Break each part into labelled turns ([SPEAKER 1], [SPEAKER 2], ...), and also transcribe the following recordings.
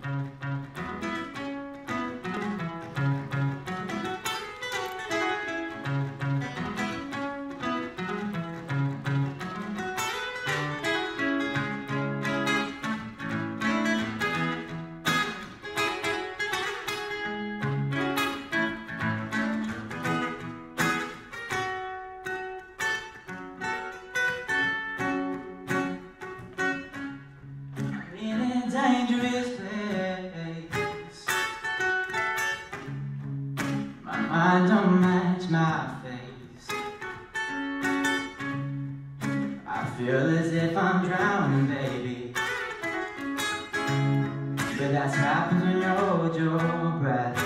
[SPEAKER 1] Dangerous place. My mind don't match my face. I feel as if I'm drowning, baby. But that's what happens when you hold your breath.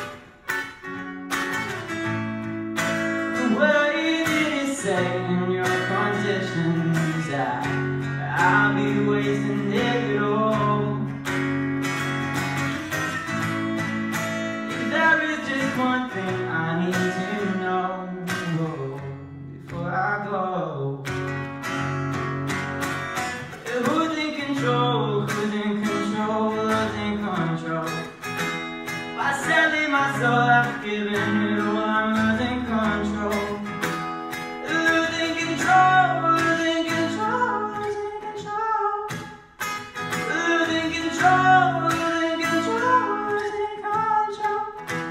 [SPEAKER 1] What did it say in your conditions that I'll be wasting it all? One thing I need to know before I go. Who's in control? Who's in control? Who's in control? By selling my soul, I've given it all. I'm losing control. Losing control. Losing control. Losing control. Losing control. Losing control. Losing control.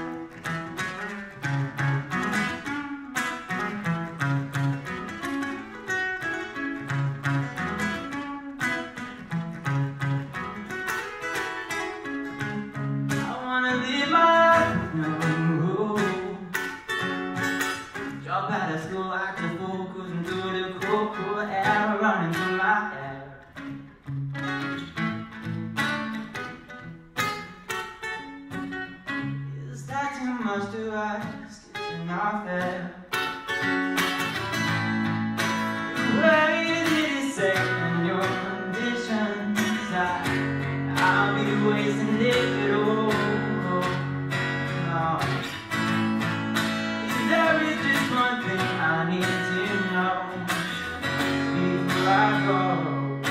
[SPEAKER 1] Live my life, no. Drop out of school, act a fool, cruising through the cool, cool air running through my hair. Is that too much to ask? It's not fair. Where did it say in your conditions that I'll be wasting it all? There is just one thing I need to know before I go.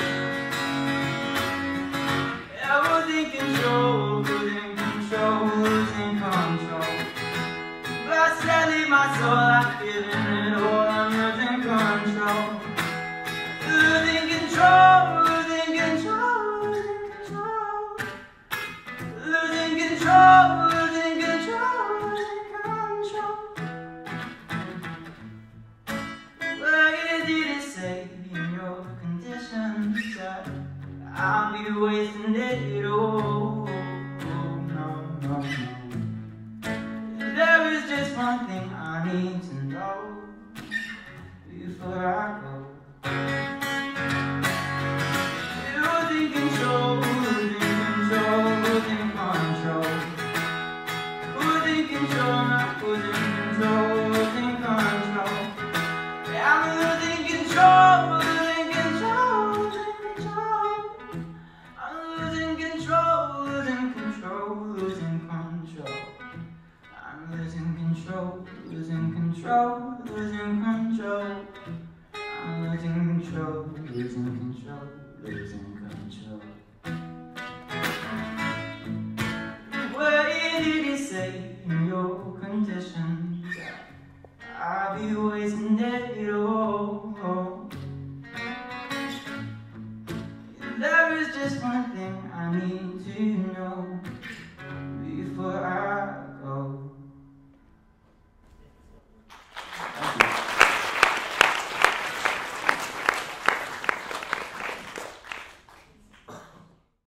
[SPEAKER 1] I was in control, losing control, losing control. By selling my soul, I've given it all. I'm losing control, losing control, losing control, losing control, losing control. I'll be wasting it all. No, no, no. There is just one thing I need to know before I go. Losing control, losing control, losing control. Losing control, not losing control, losing control. I'm losing control. Losing control, losing control. I'm losing control, losing control, losing control. What did it say in your conditions that I'll be wasting it all? There is just one thing I need to know